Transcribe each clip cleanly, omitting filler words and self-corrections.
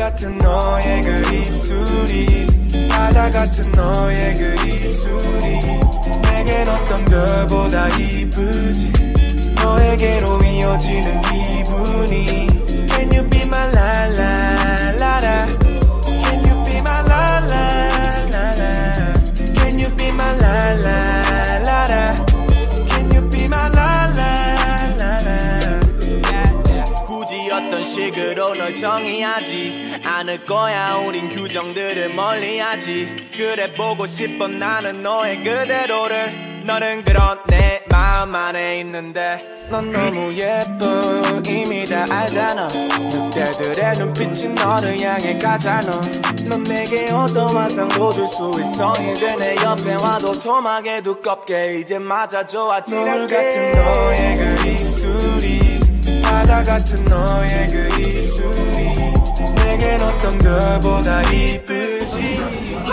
같은 너의 그 입술이 바다 같은 너의 그 입술이 내겐 어떤 별보다 이쁘지 너에게로 이어지는 기분이 Can you be my la la la la Can you be my la la la la Can you be my la la la la Can you be my la la la la 굳이 어떤 식으로 널 정의하지 않을 거야 우린 규정들을 멀리하지 그래 보고 싶어 나는 너의 그대로를 너는 그런 내 마음 안에 있는데 넌 너무 예뻐 이미 다 알잖아 늑대들의 눈빛이 너를 향해 가잖아 넌 내게 어떤 환상도 줄 수 있어 이제 내 옆에 와도 토막에 두껍게 이제 맞아줘 아찔하게 노을 같은 너의 그 입술이 바다 같은 너의 그 입술이 내겐 어떤 별보다 이쁘지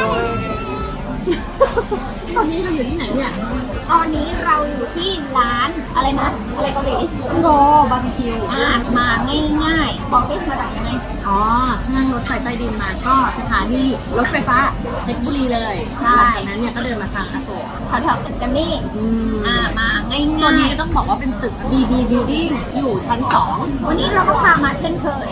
ตอนนี้เราอยู่ที่ไหนเนี่ยตอนนี้เราอยู่ที่ร้านอะไรนะอะไรเกาหลีโกบาร์บีคิวมาง่ายๆบอกได้มาจากยังไงอ๋อนั่งรถไฟใต้ดินมาก็สถานีรถไฟฟ้าเพชรบุรีเลยใช่จากนั้นเนี่ยก็เดินมาทางอโศกแถวๆตึกแกรมมี่มาง่ายๆตอนนี้ต้องบอกว่าเป็นตึก BB Building อยู่ชั้น 2วันนี้เราก็พามาเช่นเคย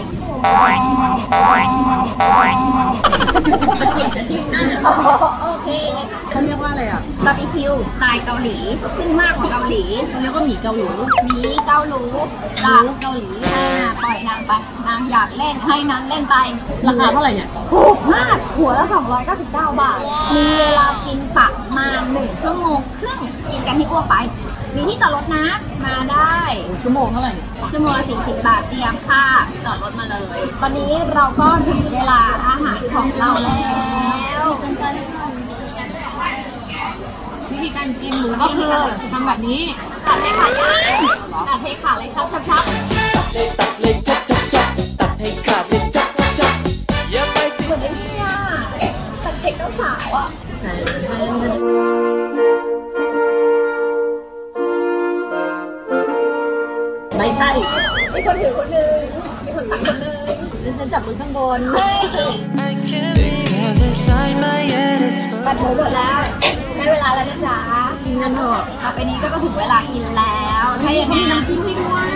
ตะเกียบจะทิ่มหน้าโอเคเขาเรียกว่าอะไรอ่ะบาร์บีคิวสไตล์เกาหลีซึ่งมากกว่าเกาหลีเขาเรียกว่าหมี่เกาหลีหมี่เกาหลีลาเกาหลีปล่อยนางไปนางอยากเล่นให้นางเล่นไปราคาเท่าไหร่เนี่ยถูกมากหัวละ299 บาทมีเวลากินประมาณ1 ชั่วโมงครึ่งกินกันให้อ้วกไปมีที่จอดรถนะมาได้ชั่วโมงเท่าไหร่เนี่ยชั่วโมงละ40 บาทเตรียมค่าจอดรถมาเลยตอนนี้เราก็ถึงเวลาอาหารของเราแล้ววิธีการกินหมูก็คือทำแบบนี้ตัดให้ขาย่างตัดให้ขาเลยชับตัดเลยชับตัดให้ขาเลยชับเยอะไปเหมือนไอ้นี่อ่ะตัดเด็กเจ้าสาวอ่ะไม่ใช่มีคนถือคนหนึ่งมีคนตักคนหนึ่งฉันจับมือข้างบนบัตรหมูหมดแล้วได้เวลาแล้วนะจ๊ะกินกันเถอะต่อไปนี้ก็ถึงเวลากินแล้วถ้าอย่างนี้น้ำจิ้มให้ด้วย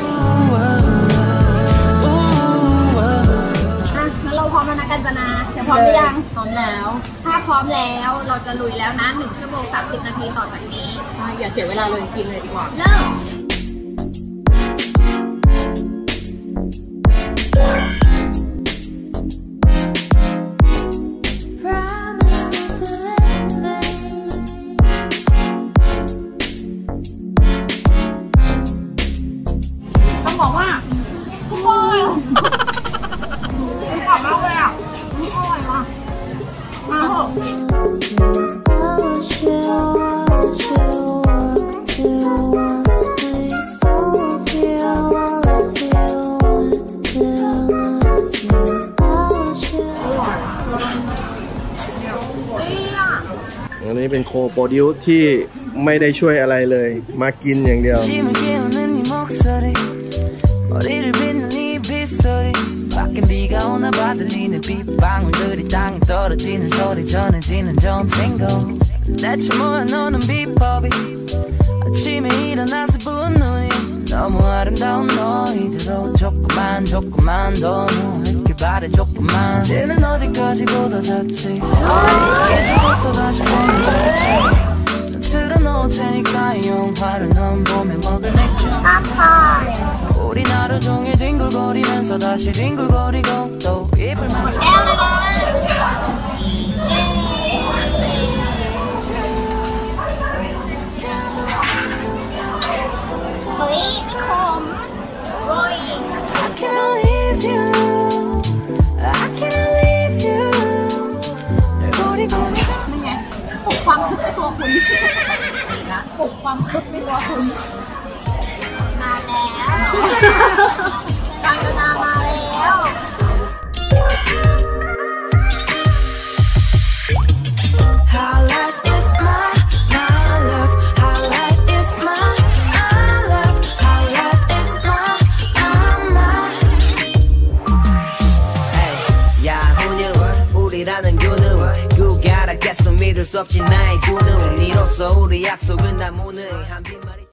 งั้นเราพร้อมแล้วนะกัญจนาจะพร้อมหรือยังพร้อมแล้วถ้าพร้อมแล้วเราจะลุยแล้วนะ1 ชั่วโมง 30 นาทีต่อจากนี้อย่าเสียเวลาเลยกินเลยดีกว่าเริ่มบอกว่าอร่อยกลับมาเลยอ่ะอร่อยมากมาเถอะอันนี้เป็นโคโปรดิวที่ไม่ได้ช่วยอะไรเลยมากินอย่างเดียว머리를 빗는 이 빗소리 밖엔 비가 오나 봐 들리는 빗방울들이 땅에 떨어지는 소리 전해지는 전생고 대체 뭐야 너는 비법이 아침에 일어나서 부은 눈이 너무 아름다운 너희들로 조금만 더 무했길 바래 조금만 이제는 어디까지 보다 잤지 이제부터 다시 보는 거지 틀어놓을 테니까 이 영화를 넌 보며 먹을 맥주 우린 하루 종일 뒹굴거리면서 다시 뒹굴거리고 또 입을 만져 I cannot leave you I cannot leave you 널 버리고นี่ไงปลุกความคึกในตัวคุณนะปลุกความคึกในตัวคุณมาแล้วกัญจนามาแล้ว 누가 알았겠어 믿을 수 없지 나의 군은 이로써 우리 약속은 다 무능한 빈말이